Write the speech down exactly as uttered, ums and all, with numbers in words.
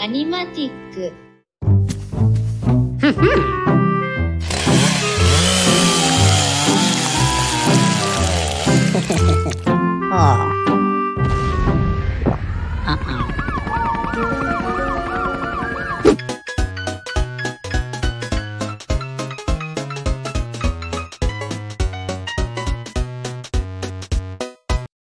アニマティック。 Oh. Uh-uh.